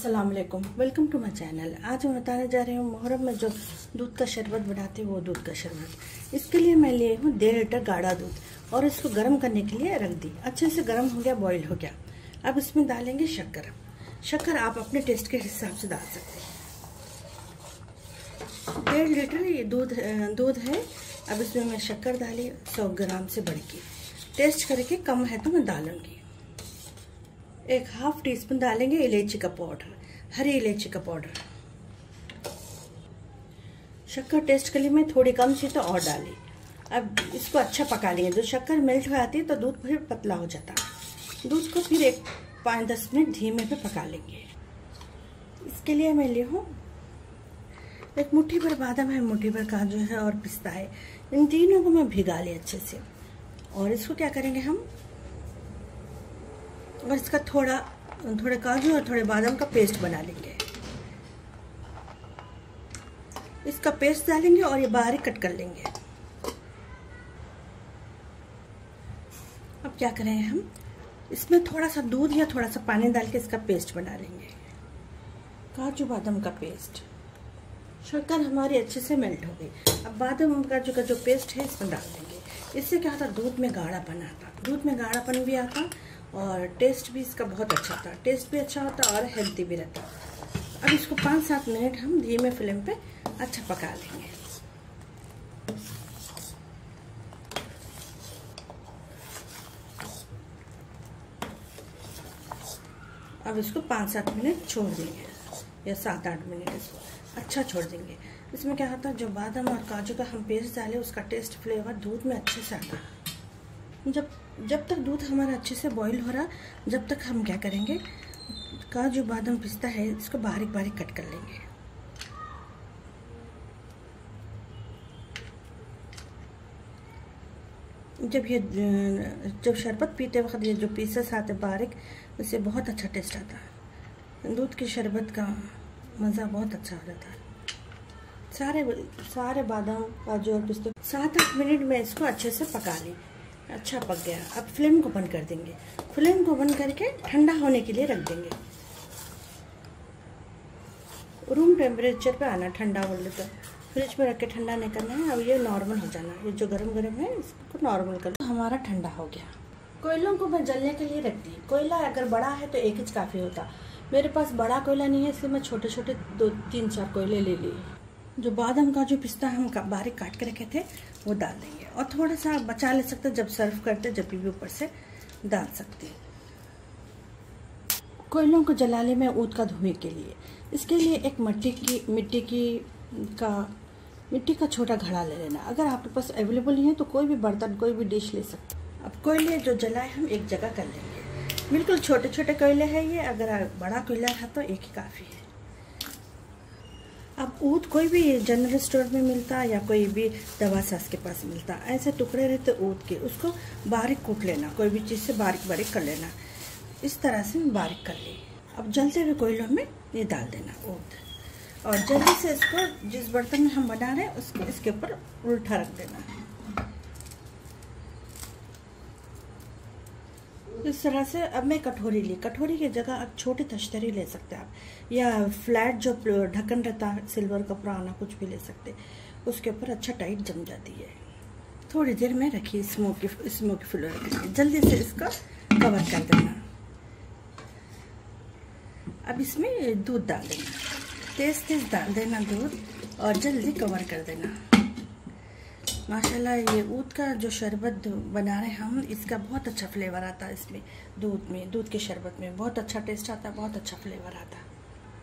अस्सलाम वालेकुम, welcome to my channel. आज मैं बताने जा रही हूँ मुहर्रम में जो दूध का शरबत बनाते हैं वो दूध का शरबत। इसके लिए मैं लिए हूँ 1.5 लीटर गाढ़ा दूध और इसको गर्म करने के लिए रख दी। अच्छे से गर्म हो गया, बॉईल हो गया। अब इसमें डालेंगे शक्कर। शक्कर आप अपने टेस्ट के हिसाब से डाल सकते हैं। 1.5 लीटर ये दूध है। अब इसमें मैं शक्कर डाली 100 ग्राम से बढ़ के। टेस्ट करके कम है तो मैं डालूंगी। 1/2 टीस्पून डालेंगे इलायची का पाउडर, हरी इलायची का पाउडर। शक्कर टेस्ट के लिए मैं थोड़ी कम सी तो और डाली। अब इसको अच्छा पका लेंगे। जब शक्कर मेल्ट हो जाती है तो दूध फिर पतला हो जाता है। दूध को फिर 5-10 मिनट धीमे पे पका लेंगे। इसके लिए मैं ली हूँ 1 मुट्ठी भर बादाम है, मुट्ठी भर काजू है और पिस्ता है। इन तीनों को मैं भिगा ली अच्छे से। और इसको क्या करेंगे हम, और इसका थोड़े काजू और थोड़े बादाम का पेस्ट बना लेंगे। इसका पेस्ट डालेंगे और ये बारीक कट कर लेंगे। अब क्या करेंगे हम, इसमें थोड़ा सा दूध या थोड़ा सा पानी डाल के इसका पेस्ट बना लेंगे। काजू बादाम का पेस्ट। शक्कर हमारी अच्छे से मेल्ट हो गई। अब बादाम काजू का जो पेस्ट है इसमें डाल देंगे। इससे क्या होता, दूध में गाढ़ापन आता। दूध में गाढ़ापन भी आता और टेस्ट भी इसका बहुत अच्छा था। टेस्ट भी अच्छा होता और हेल्दी भी रहता। अब इसको 5-7 मिनट हम धीमे फ्लेम पे अच्छा पका लेंगे। अब इसको 5-7 मिनट छोड़ देंगे या 7-8 मिनट इसको अच्छा छोड़ देंगे। इसमें क्या होता है, जो बादाम और काजू का हम पेस्ट डाले उसका टेस्ट फ्लेवर दूध में अच्छे से आता है। जब तक दूध हमारा अच्छे से बॉईल हो रहा, जब तक हम क्या करेंगे, काजू बादाम पिस्ता है इसको बारीक बारीक कट कर लेंगे। जब शरबत पीते वक्त ये जो पीसेस आते बारीक, इससे बहुत अच्छा टेस्ट आता है। दूध के शरबत का मज़ा बहुत अच्छा हो जाता है। सारे बादाम काजू और पिस्ते 7-8 मिनट में इसको अच्छे से पका ली। अच्छा पक गया। अब फ्लेम को बंद कर देंगे। फ्लेम को बंद करके ठंडा होने के लिए रख देंगे। रूम टेम्परेचर पे आना, ठंडा बोले तो फ्रिज में रख के ठंडा नहीं करना है। अब ये नॉर्मल हो जाना। ये जो गरम गरम है इसको नॉर्मल कर लो। हमारा ठंडा हो गया। कोयलों को मैं जलने के लिए रख दी। कोयला अगर बड़ा है तो 1 इंच काफ़ी होता। मेरे पास बड़ा कोयला नहीं है, इसलिए मैं छोटे छोटे 2-3-4 कोयले ले लिए। जो बादाम काजू पिस्ता हम बारीक काट के रखे थे वो डाल देंगे। और थोड़ा सा बचा ले सकते, जब सर्व करते जब भी ऊपर से डाल सकते। कोयलों को जलाने में ऊद का धुएं के लिए, इसके लिए एक मिट्टी का छोटा घड़ा ले लेना। अगर आपके पास अवेलेबल नहीं है तो कोई भी बर्तन, कोई भी डिश ले सकते। अब कोयले जो जलाए हम एक जगह कर लेंगे। बिल्कुल छोटे छोटे कोयले हैं ये। अगर बड़ा कोयला है तो एक ही काफ़ी है। अब ऊद कोई भी जनरल स्टोर में मिलता है या कोई भी दवा सास के पास मिलता है। ऐसे टुकड़े रहते ऊद के, उसको बारीक कूट लेना। कोई भी चीज़ से बारीक बारीक कर लेना। इस तरह से बारीक कर ली। अब जलते हुए कोयलों में ये डाल देना ऊद, और जल्दी से इसको जिस बर्तन में हम बना रहे हैं इसके ऊपर उल्टा रख देना। इस तरह से अब मैं कटोरी ली। कटोरी की जगह अब छोटी तश्तरी ले सकते हैं आप, या फ्लैट जो ढक्कन रहता है सिल्वर का पुराना, कुछ भी ले सकते। उसके ऊपर अच्छा टाइट जम जाती है। थोड़ी देर में रखिए स्मोकी फ्लेवर के लिए। जल्दी से इसका कवर कर देना। अब इसमें दूध डाल देना, तेज डाल देना दूध, और जल्दी कवर कर देना। माशाल्लाह ये ऊद का जो शरबत बना रहे हैं हम, इसका बहुत अच्छा फ्लेवर आता है। इसमें दूध के शरबत में बहुत अच्छा टेस्ट आता है, बहुत अच्छा फ्लेवर आता है।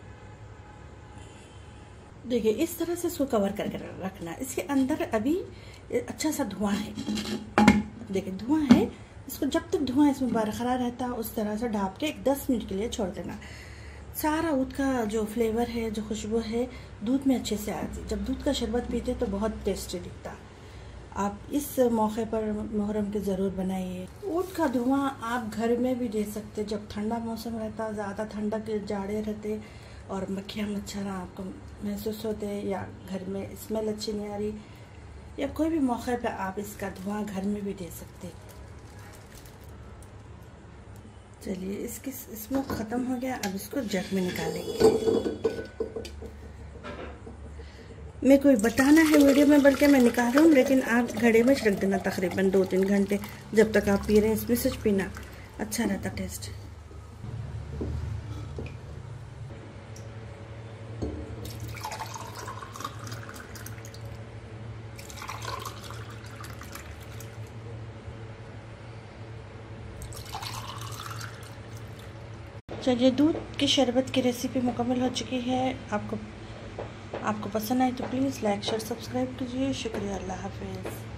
देखिए इस तरह से इसको कवर करके रखना। इसके अंदर अभी अच्छा सा धुआं है। देखिए धुआं है। इसको जब तक धुआं इसमें बरकरार रहता है उस तरह से ढाँप के 10 मिनट के लिए छोड़ देना। सारा ऊद का जो फ्लेवर है, जो खुशबू है, दूध में अच्छे से आती है। जब दूध का शरबत पीते तो बहुत टेस्टी दिखता। आप इस मौके पर मुहर्रम के ज़रूर बनाइए। ऊद का धुआं आप घर में भी दे सकते। जब ठंडा मौसम रहता, ज़्यादा ठंडा के जाड़े रहते और मक्खियाँ मच्छर आपको महसूस होते, या घर में स्मेल अच्छी नहीं आ रही, या कोई भी मौके पर आप इसका धुआं घर में भी दे सकते। चलिए इसकी स्मोक ख़त्म हो गया। अब इसको जग में निकालेंगे। मेरे को बताना है वीडियो में, बल्कि मैं निकाल रहा हूँ, लेकिन आप घड़े में रख देना तकरीबन 2-3 घंटे, जब तक आप पी रहे हैं इसमें से पीना, अच्छा रहता टेस्ट। चलिए दूध की शरबत की रेसिपी मुकम्मल हो चुकी है। आपको पसंद आई तो प्लीज़ लाइक शेयर सब्सक्राइब कीजिए। शुक्रिया, अल्लाह हाफिज़।